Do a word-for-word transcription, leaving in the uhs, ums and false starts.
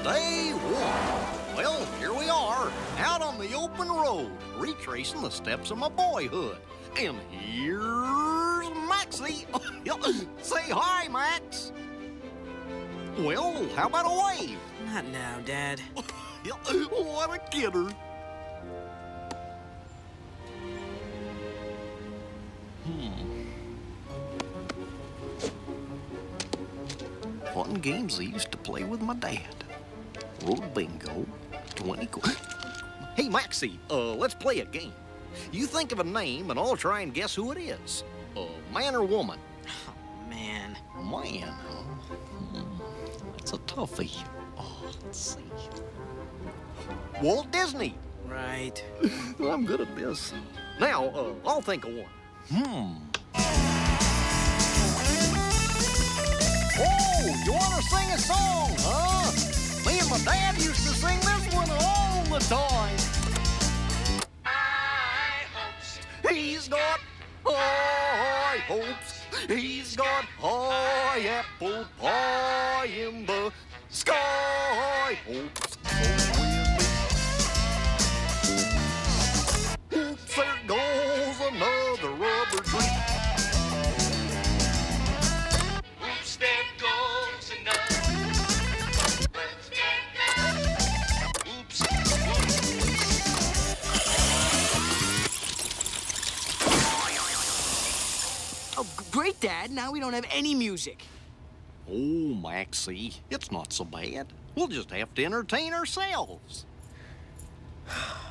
Day one. Well, here we are, out on the open road, retracing the steps of my boyhood. And here's Maxie. Say hi, Max. Well, how about a wave? Not now, Dad. What a kidder. Hmm. Fun games I used to play with my dad. Road bingo, twenty qu- Hey, Maxie, uh, let's play a game. You think of a name, and I'll try and guess who it is. Uh, man or woman? Oh, man. Man, huh? Hmm. That's a toughie. Oh, let's see. Walt Disney. Right. I'm good at this. Now, uh, I'll think of one. Hmm. Oh, you want to sing a song, huh? Me and my dad used to sing this one all the time. High hopes. He's got high hopes. He's got high apple pie in the sky. Hopes go with me. Oops, there goes another rubber tree. Oops, there goes another. Oops, there goes. Oops. Oh, great, Dad. Now we don't have any music. Oh, Maxie, it's not so bad. We'll just have to entertain ourselves.